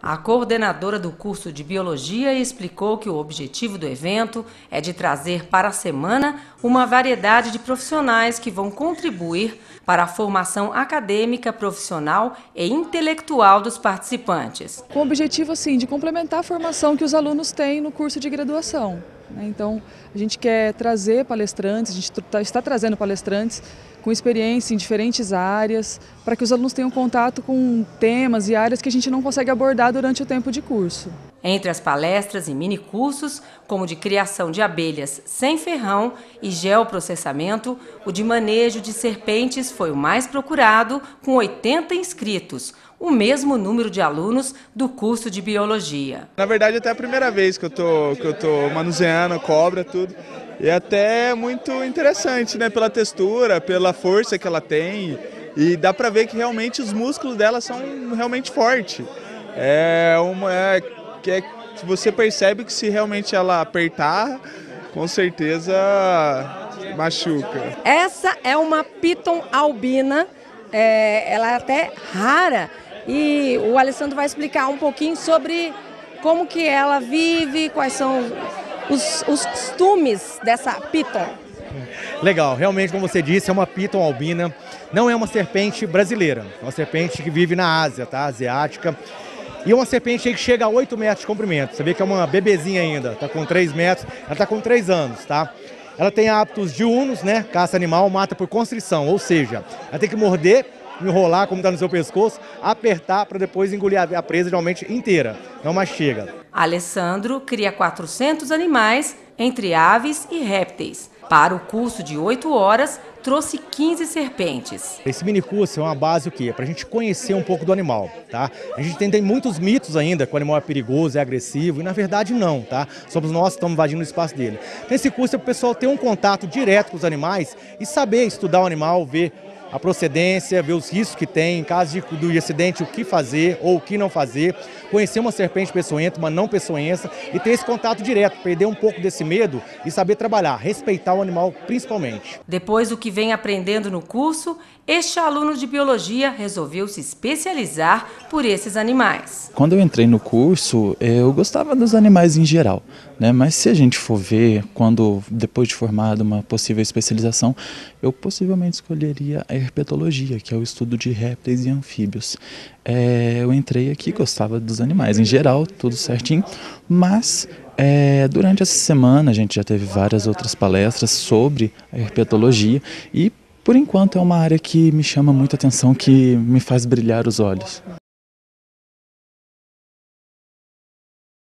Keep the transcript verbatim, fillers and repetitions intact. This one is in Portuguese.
A coordenadora do curso de Biologia explicou que o objetivo do evento é de trazer para a semana uma variedade de profissionais que vão contribuir para a formação acadêmica, profissional e intelectual dos participantes. Com o objetivo assim, de complementar a formação que os alunos têm no curso de graduação. Então, a gente quer trazer palestrantes, a gente está trazendo palestrantes com experiência em diferentes áreas, para que os alunos tenham contato com temas e áreas que a gente não consegue abordar durante o tempo de curso. Entre as palestras e minicursos, como de criação de abelhas sem ferrão e geoprocessamento, o de manejo de serpentes foi o mais procurado, com oitenta inscritos, o mesmo número de alunos do curso de Biologia. Na verdade, até a primeira vez que eu tô, que eu tô manuseando cobra, tudo. E é até muito interessante, né? Pela textura, pela força que ela tem. E dá pra ver que realmente os músculos dela são realmente fortes. É uma... É, que é, você percebe que se realmente ela apertar, com certeza machuca. Essa é uma piton albina, é, ela é até rara, e o Alessandro vai explicar um pouquinho sobre como que ela vive, quais são os, os costumes dessa piton. Legal, realmente, como você disse, é uma piton albina, não é uma serpente brasileira, é uma serpente que vive na Ásia, tá? Asiática. E é uma serpente aí que chega a oito metros de comprimento. Você vê que é uma bebezinha ainda, está com três metros, ela está com três anos, tá? Ela tem hábitos diurnos, né? Caça animal, mata por constrição, ou seja, ela tem que morder, enrolar como está no seu pescoço, apertar para depois engolir a presa realmente inteira, não mastiga. Alessandro cria quatrocentos animais, entre aves e répteis. Para o curso de oito horas, trouxe quinze serpentes. Esse minicurso é uma base o quê? Para a gente conhecer um pouco do animal, tá? A gente tem, tem muitos mitos ainda que o animal é perigoso, é agressivo, e na verdade não, tá? Somos nós que estamos invadindo o espaço dele. Então, esse curso é para o pessoal ter um contato direto com os animais e saber estudar o animal, ver a procedência, ver os riscos que tem, em caso de, de acidente, o que fazer ou o que não fazer, conhecer uma serpente peçonhenta, uma não peçonhenta e ter esse contato direto, perder um pouco desse medo e saber trabalhar, respeitar o animal principalmente. Depois do que vem aprendendo no curso, este aluno de Biologia resolveu se especializar por esses animais. Quando eu entrei no curso, eu gostava dos animais em geral, né? Mas se a gente for ver, quando depois de formado uma possível especialização, eu possivelmente escolheria a herpetologia, que é o estudo de répteis e anfíbios. É, eu entrei aqui, gostava dos animais em geral, tudo certinho, mas é, durante essa semana a gente já teve várias outras palestras sobre a herpetologia e por enquanto é uma área que me chama muita atenção, que me faz brilhar os olhos.